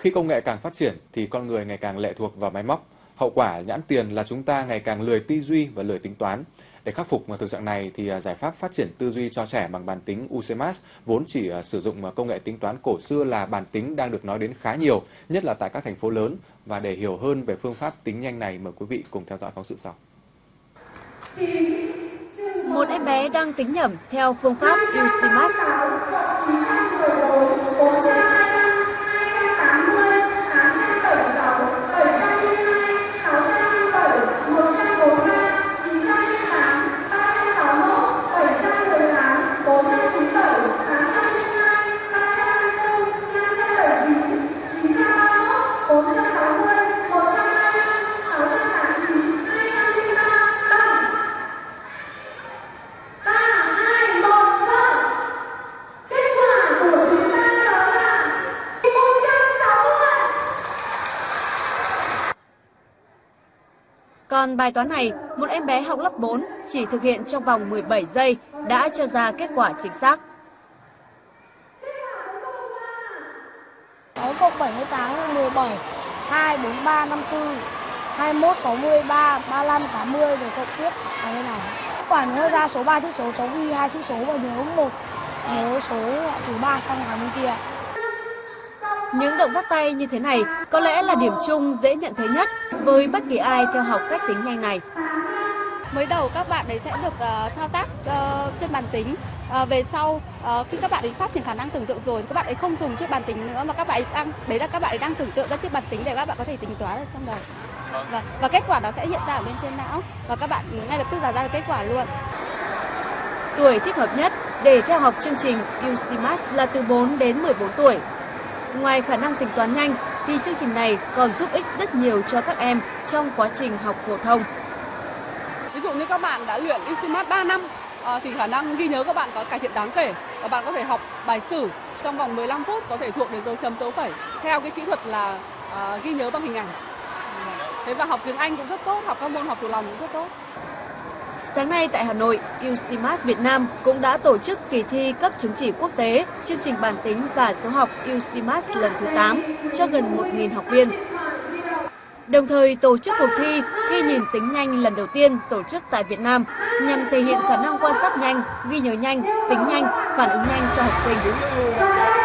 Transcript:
Khi công nghệ càng phát triển thì con người ngày càng lệ thuộc vào máy móc. Hậu quả nhãn tiền là chúng ta ngày càng lười tư duy và lười tính toán. Để khắc phục thực trạng này thì giải pháp phát triển tư duy cho trẻ bằng bàn tính UCMAS vốn chỉ sử dụng công nghệ tính toán cổ xưa là bàn tính đang được nói đến khá nhiều, nhất là tại các thành phố lớn. Và để hiểu hơn về phương pháp tính nhanh này, mời quý vị cùng theo dõi phóng sự sau. Một em bé đang tính nhẩm theo phương pháp UCMAS. Còn bài toán này, một em bé học lớp 4 chỉ thực hiện trong vòng 17 giây đã cho ra kết quả chính xác. 6 cộng 78 là 17, 2, 4, 3, 5, 4, 21, 63, 35, 80 rồi cộng tiếp là thế nào? Kết quả nhớ ra số 3 chữ số, cháu ghi 2 chữ số và nhớ số thứ 3 sang hàng bên kia. Những động tác tay như thế này có lẽ là điểm chung dễ nhận thấy nhất với bất kỳ ai theo học cách tính nhanh này. Mới đầu các bạn ấy sẽ được thao tác trên bàn tính. Về sau khi các bạn ấy phát triển khả năng tưởng tượng rồi, các bạn ấy không dùng chiếc bàn tính nữa mà các bạn ấy các bạn ấy đang tưởng tượng ra chiếc bàn tính để các bạn có thể tính toán ở trong đầu. Và kết quả đó sẽ hiện ra ở bên trên não và các bạn ngay lập tức ra được kết quả luôn. Tuổi thích hợp nhất để theo học chương trình UCMAS là từ 4 đến 14 tuổi. Ngoài khả năng tính toán nhanh thì chương trình này còn giúp ích rất nhiều cho các em trong quá trình học phổ thông. Ví dụ như các bạn đã luyện UCMAS 3 năm thì khả năng ghi nhớ các bạn có cải thiện đáng kể và bạn có thể học bài sử trong vòng 15 phút có thể thuộc đến dấu chấm dấu phẩy theo cái kỹ thuật là ghi nhớ bằng hình ảnh. Thế và học tiếng Anh cũng rất tốt, học các môn học thuộc lòng cũng rất tốt. Sáng nay tại Hà Nội, UCMAS Việt Nam cũng đã tổ chức kỳ thi cấp chứng chỉ quốc tế chương trình bàn tính và số học UCMAS lần thứ 8 cho gần 1.000 học viên. Đồng thời tổ chức cuộc thi nhìn tính nhanh lần đầu tiên tổ chức tại Việt Nam nhằm thể hiện khả năng quan sát nhanh, ghi nhớ nhanh, tính nhanh, phản ứng nhanh cho học sinh.